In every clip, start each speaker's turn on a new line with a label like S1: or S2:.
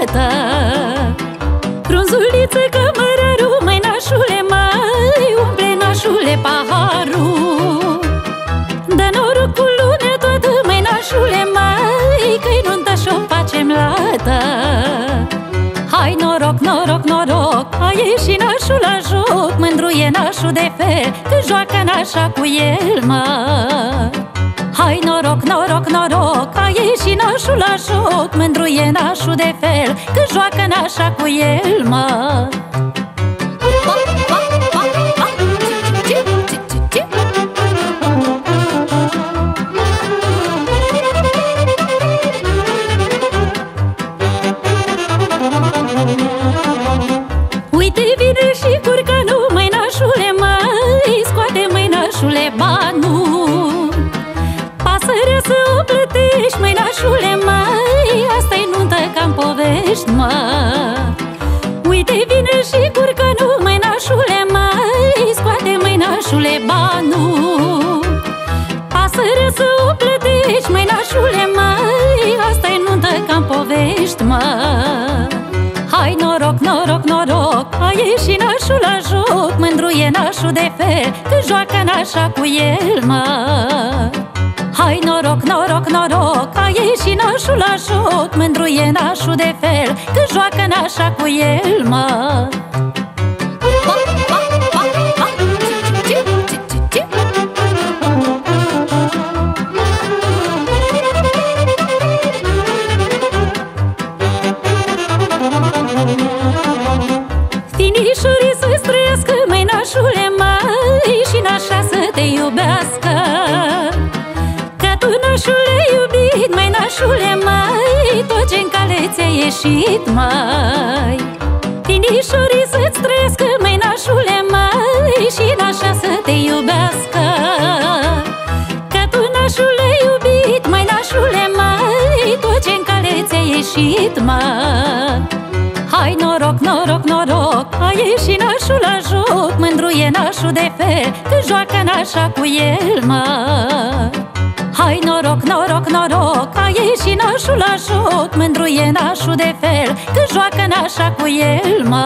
S1: lată. Frunzuliță cămărarul, măi nașule, mai umple nașule paharul. Dă noroc cu lună toată, măi nașule, mai că-i nuntă și-o facem lată. Hai noroc, noroc, noroc, a ieșit nașul la joc, mândru e nașul de fel, că joacă nașa cu el, mă. Hai noroc, noroc, noroc, a ieșit nașul la joc, mândru e nașul de fel, că joacă nașa cu el, mă. Uite vine și curcanul, măi nașule, mai scoate, măi nașule, banul. Pasărea să o plătești, măi nașule, mai asta-i nuntă ca-n povești, mă. Uite vine și curcanul, măi nașule, mai scoate, măi nașule, banul. Pasărea să o plătești, măi nașule, mai asta-i nuntă ca-n povești, mă. Hai noroc, noroc, noroc, a ieșit nașul la joc, mândru e nașul de fel, că joacă nașa cu el, mă. Hai noroc, noroc, noroc, a ieșit nașul la joc, mândru e nașul de fel, că joacă nașa cu el, mă. Finișorii să-ți trăiască, măi nașule, mai și nașa să te iubească. Ca tu, nașule iubit, măi nașule, mai tot ce-n cale ți-a ieșit, mai. Finișorii să-ți trăiască, măi nașule, mai și nașa să te iubească. Ca tu, nașule iubit, măi nașule, mai tot ce-n cale ți-a ieșit, mai. Hai noroc, noroc, noroc, a ieșit nașul la joc, mândru e nașul de fel, că joacă nașa cu el, mă. Hai noroc, noroc, noroc, a ieșit nașul la joc, mândru e nașul de fel, că joacă nașa cu el, mă.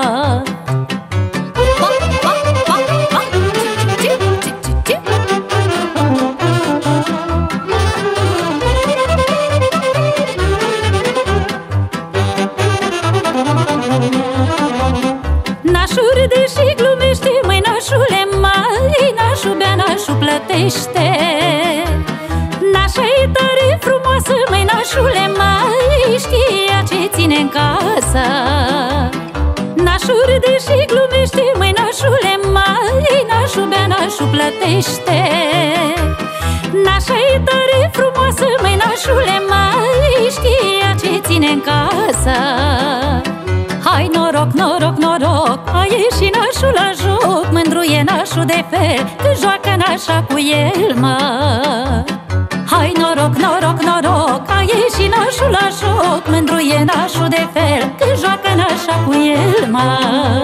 S1: Nașul râde și glumește, măi nașule, mai nașul bea, nașul plătește. Nașa e tare frumoasă, măi nașule, mai știa ce ține-n casă. Nașul râde și glumește, măi nașule, mai nașul bea, nașul plătește. Nașa e tare frumoasă, măi nașule, mai știa ce ține-n casă. Hai noroc, noroc, noroc, a ieșit nașul la joc, mândru e nașul de fel, că joacă nașa cu el, mă. Hai noroc, noroc, noroc, a ieșit nașul la joc, mândru e nașul de fel, că joacă nașa cu el, mă.